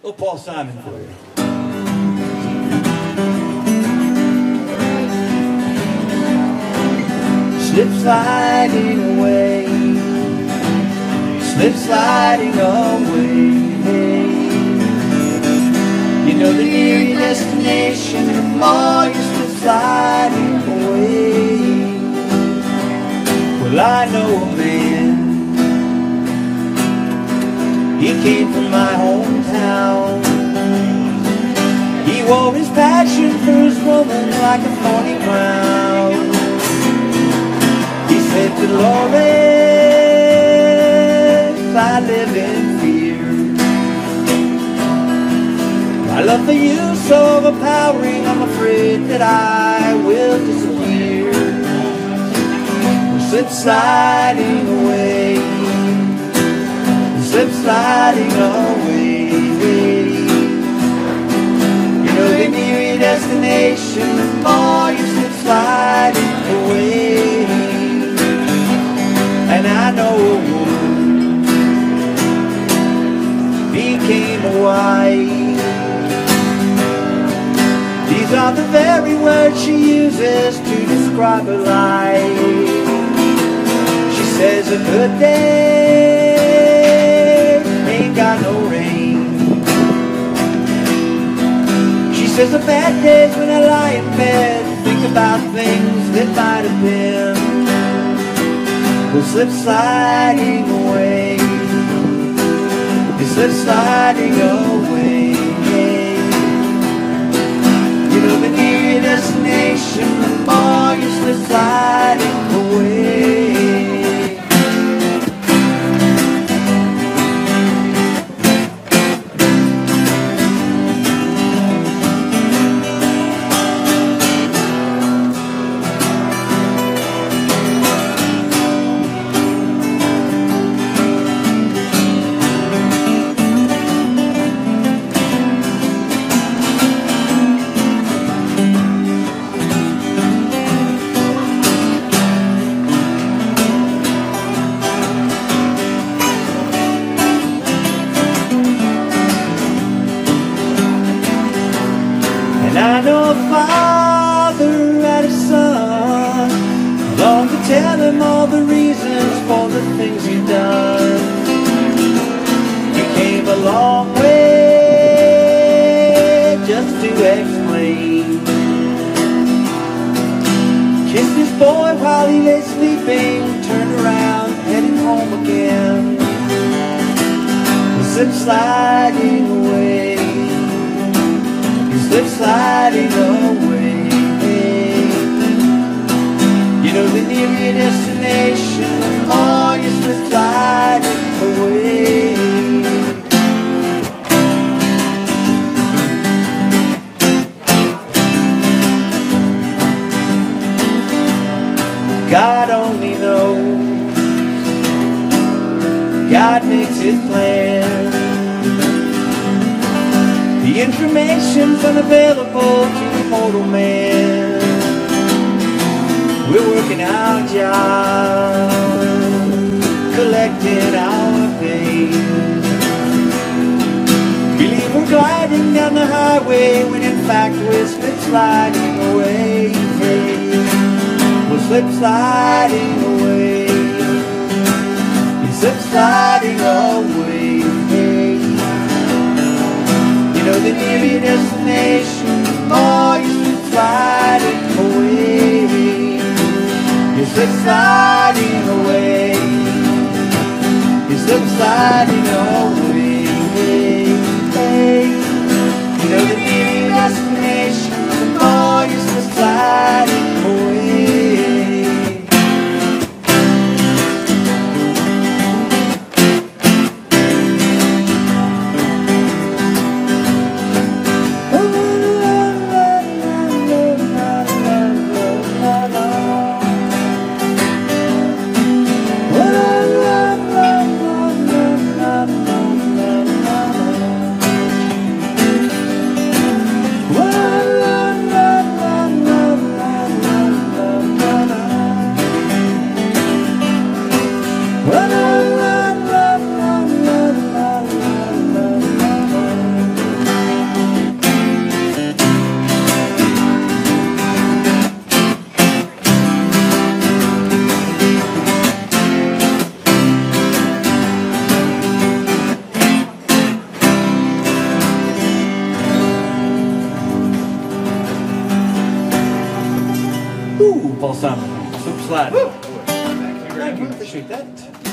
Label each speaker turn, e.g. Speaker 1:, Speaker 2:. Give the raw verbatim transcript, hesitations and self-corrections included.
Speaker 1: Little Paul Simon for you. Slip sliding away, slip sliding away. You know the nearer your destination, the more you slip sliding away. Well, I know a man, he came from my hometown. He wore his passion for his woman like a thorny crown. He said, Dolores, I live in fear. My love for you is so overpowering, I'm afraid that I will disappear. Slip sliding away, slip sliding away. You know the nearer your destination, the more you slip sliding away. And I know a woman became a wife. These are the very words she uses to describe her life. She says a good day ain't got no rain. She says a bad day's when I lie in bed, think about things that might have been. We'll slip sliding away, you slip sliding away. You know the nearer your destination, the more you slip sliding away. And I know a father had a son, long to tell him all the reasons for the things he'd done. He came a long way just to explain. Kissed his boy while he lay sleeping, turned around, heading home again. Slip sliding away, slip sliding away. You know the nearer your destination, the more you slip sliding away. God only knows, God makes his plan. The information's unavailable to the mortal man. We're working our job, collecting our pay. Believe we're gliding down the highway, when in fact we're slip sliding away. We're slip sliding away, you're slip sliding away. You know the nearer your destination, the more you slip sliding away. You slip sliding away, you slip sliding away. You know the nearer your destination, the more you slip sliding away. Ooh, Paul Simon. Soup slide.
Speaker 2: Thank you very
Speaker 1: Thank you.
Speaker 2: much.
Speaker 1: Appreciate that.